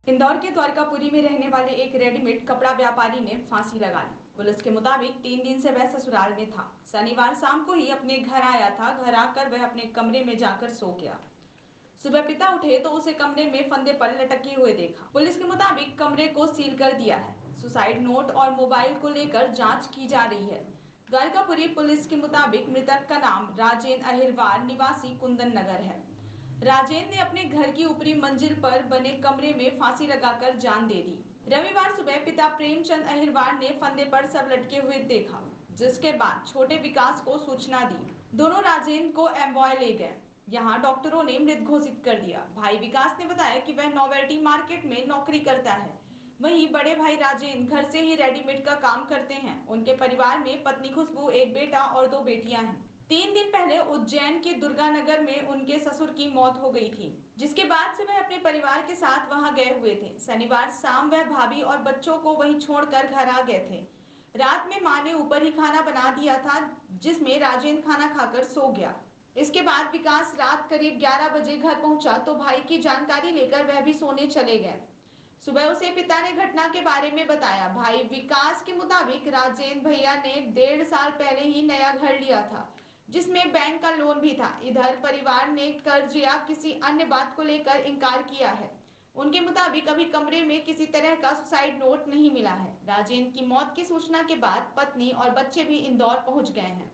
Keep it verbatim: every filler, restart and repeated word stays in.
इंदौर के द्वारकापुरी में रहने वाले एक रेडीमेड कपड़ा व्यापारी ने फांसी लगा ली। पुलिस के मुताबिक तीन दिन से वह ससुराल में था। शनिवार शाम को ही अपने घर आया था। घर आकर वह अपने कमरे में जाकर सो गया। सुबह पिता उठे तो उसे कमरे में फंदे पर लटके हुए देखा। पुलिस के मुताबिक कमरे को सील कर दिया है। सुसाइड नोट और मोबाइल को लेकर जाँच की जा रही है। द्वारकापुरी पुलिस के मुताबिक मृतक का नाम राजेंद्र अहिरवार निवासी कुंदन नगर है। राजेंद्र ने अपने घर की ऊपरी मंजिल पर बने कमरे में फांसी लगाकर जान दे दी। रविवार सुबह पिता प्रेमचंद अहिरवार ने फंदे पर सब लटके हुए देखा, जिसके बाद छोटे विकास को सूचना दी। दोनों राजेंद्र को एम्बॉय ले गए। यहाँ डॉक्टरों ने मृत घोषित कर दिया। भाई विकास ने बताया कि वह नोवेल्टी मार्केट में नौकरी करता है। वहीं बड़े भाई राजेंद्र घर से ही रेडीमेड का काम करते हैं। उनके परिवार में पत्नी खुशबू, एक बेटा और दो बेटियां हैं। तीन दिन पहले उज्जैन के दुर्गानगर में उनके ससुर की मौत हो गई थी, जिसके बाद से वह अपने परिवार के साथ वहां गए हुए थे। शनिवार शाम वह भाभी और बच्चों को वहीं छोड़कर घर आ गए थे। रात में मां ने ऊपर ही खाना बना दिया था, जिसमें राजेंद्र खाना खाकर सो गया। इसके बाद विकास रात करीब ग्यारह बजे घर पहुंचा तो भाई की जानकारी लेकर वह भी सोने चले गए। सुबह उसे पिता ने घटना के बारे में बताया। भाई विकास के मुताबिक राजेंद्र भैया ने डेढ़ साल पहले ही नया घर लिया था, जिसमें बैंक का लोन भी था। इधर परिवार ने कर्ज या किसी अन्य बात को लेकर इनकार किया है। उनके मुताबिक अभी कमरे में किसी तरह का सुसाइड नोट नहीं मिला है। राजेंद्र की मौत की सूचना के बाद पत्नी और बच्चे भी इंदौर पहुंच गए हैं।